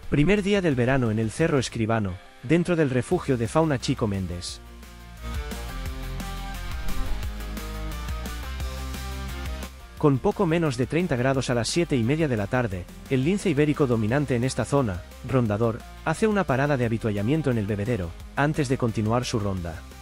Primer día del verano en el Cerro Escribano, dentro del refugio de fauna Chico Mendes. Con poco menos de 30 grados a las 7:30 de la tarde, el lince ibérico dominante en esta zona, rondador, hace una parada de avituallamiento en el bebedero, antes de continuar su ronda.